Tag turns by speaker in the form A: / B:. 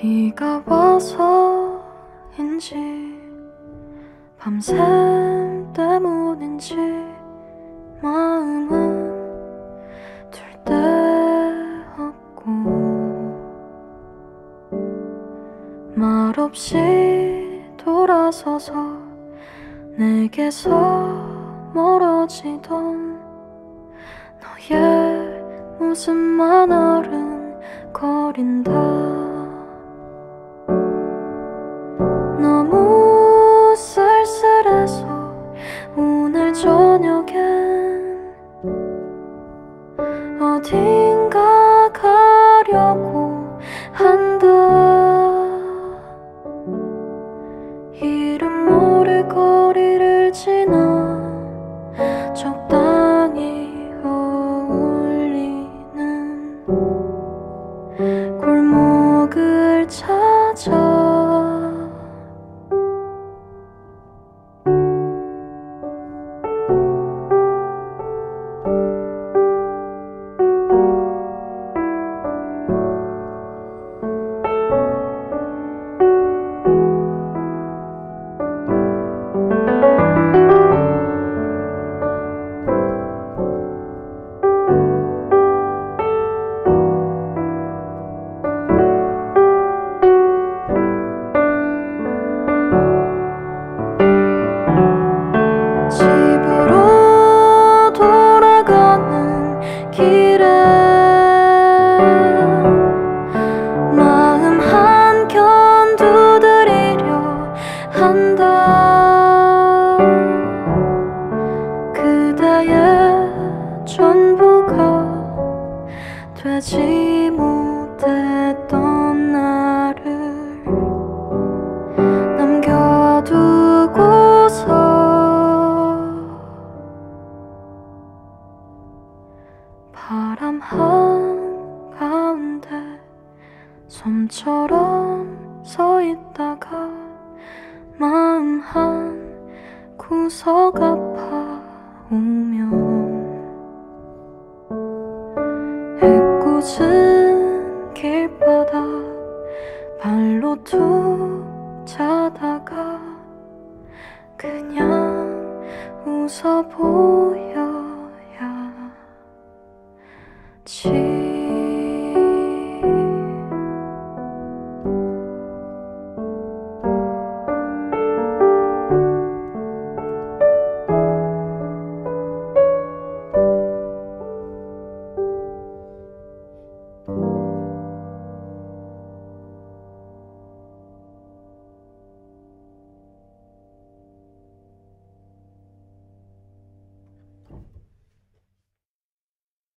A: 비가 와서인지 밤샘 때문인지 마음은 둘 데 없고 말없이 돌아서서 내게서 멀어지던 너의 모습만 아른거린다. 너무 쓸쓸해서 오늘 저녁엔 어딘가 가려고 한다. 이름 모를 거리를 지나 적당히 어울리는 골목을 찾아 집으로 돌아가는 길에 마음 한켠 두드리려 한다. 그대의 전부가 되지 못했던 나를 남겨두고서 바람 한가운데 솜처럼 서 있다가 마음 한 구석 아파오면 해꽂은 길바닥 발로 두